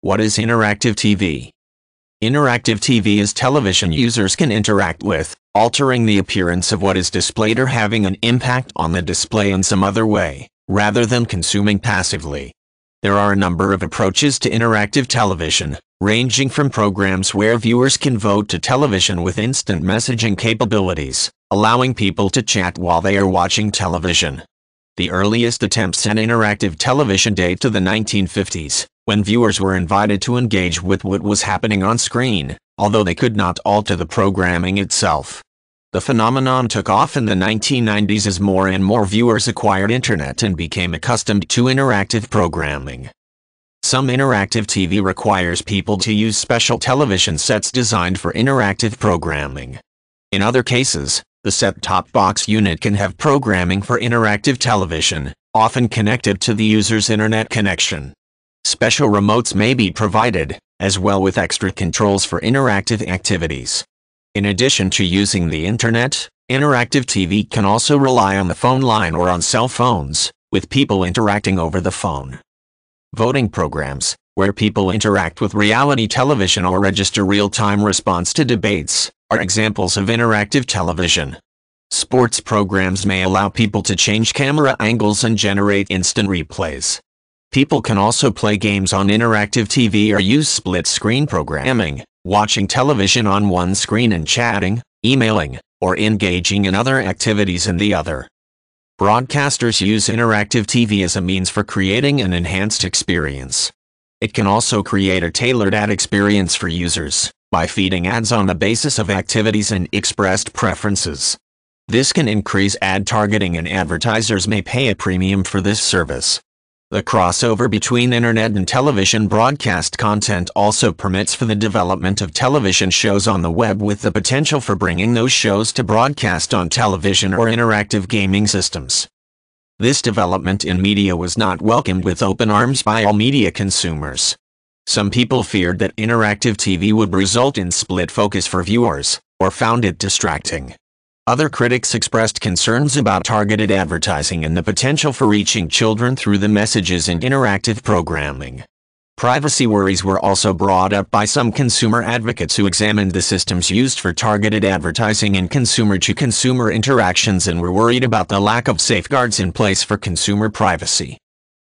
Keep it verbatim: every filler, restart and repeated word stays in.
What is interactive T V? Interactive T V is television users can interact with, altering the appearance of what is displayed or having an impact on the display in some other way, rather than consuming passively. There are a number of approaches to interactive television, ranging from programs where viewers can vote to television with instant messaging capabilities, allowing people to chat while they are watching television. The earliest attempts at interactive television date to the nineteen fifties, when viewers were invited to engage with what was happening on screen, although they could not alter the programming itself. The phenomenon took off in the nineteen nineties as more and more viewers acquired internet and became accustomed to interactive programming. Some interactive T V requires people to use special television sets designed for interactive programming. In other cases, the set-top box unit can have programming for interactive television, often connected to the user's internet connection. Special remotes may be provided, as well with extra controls for interactive activities. In addition to using the internet, interactive T V can also rely on the phone line or on cell phones, with people interacting over the phone. Voting programs, where people interact with reality television or register real-time response to debates, are examples of interactive television. Sports programs may allow people to change camera angles and generate instant replays. People can also play games on interactive T V or use split-screen programming, watching television on one screen and chatting, emailing, or engaging in other activities in the other. Broadcasters use interactive T V as a means for creating an enhanced experience. It can also create a tailored ad experience for users, by feeding ads on the basis of activities and expressed preferences. This can increase ad targeting, and advertisers may pay a premium for this service. The crossover between internet and television broadcast content also permits for the development of television shows on the web, with the potential for bringing those shows to broadcast on television or interactive gaming systems. This development in media was not welcomed with open arms by all media consumers. Some people feared that interactive T V would result in split focus for viewers, or found it distracting. Other critics expressed concerns about targeted advertising and the potential for reaching children through the messages in interactive programming. Privacy worries were also brought up by some consumer advocates who examined the systems used for targeted advertising in consumer-to-consumer interactions and were worried about the lack of safeguards in place for consumer privacy.